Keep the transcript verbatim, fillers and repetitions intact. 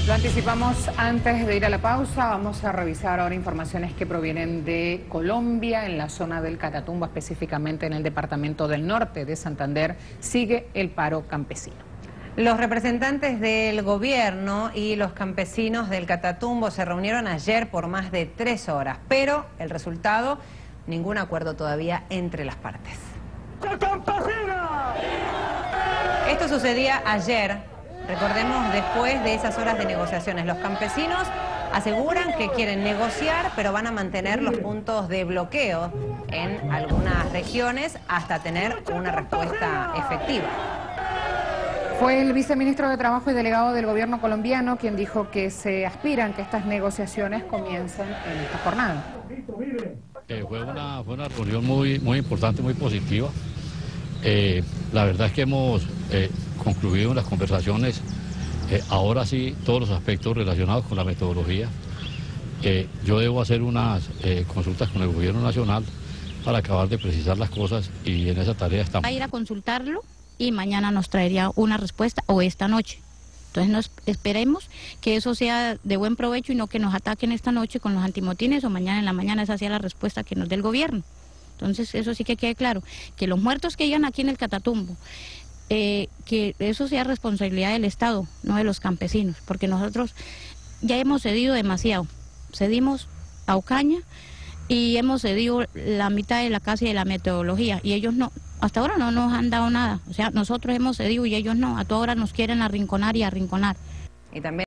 Lo anticipamos antes de ir a la pausa. Vamos a revisar ahora informaciones que provienen de Colombia, en la zona del Catatumbo, específicamente en el departamento del norte de Santander. Sigue el paro campesino. Los representantes del gobierno y los campesinos del Catatumbo se reunieron ayer por más de tres horas, pero el resultado, ningún acuerdo todavía entre las partes. Esto sucedía ayer. Recordemos, después de esas horas de negociaciones, los campesinos aseguran que quieren negociar, pero van a mantener los puntos de bloqueo en algunas regiones hasta tener una respuesta efectiva. Fue el viceministro de Trabajo y delegado del gobierno colombiano quien dijo que se aspiran que estas negociaciones comiencen en esta jornada. Eh, fue, una, fue una reunión muy, muy importante, muy positiva. Eh, la verdad es que hemos eh, concluido las conversaciones, eh, ahora sí, todos los aspectos relacionados con la metodología. Eh, yo debo hacer unas eh, consultas con el gobierno nacional para acabar de precisar las cosas y en esa tarea estamos. Va a ir a consultarlo y mañana nos traería una respuesta o esta noche. Entonces nos esperemos que eso sea de buen provecho y no que nos ataquen esta noche con los antimotines o mañana en la mañana esa sea la respuesta que nos dé el gobierno. Entonces eso sí que quede claro, que los muertos que llegan aquí en el Catatumbo, eh, que eso sea responsabilidad del Estado, no de los campesinos, porque nosotros ya hemos cedido demasiado, cedimos a Ocaña y hemos cedido la mitad de la casa y de la metodología, y ellos no, hasta ahora no nos han dado nada, o sea, nosotros hemos cedido y ellos no, a toda hora nos quieren arrinconar y arrinconar. Y también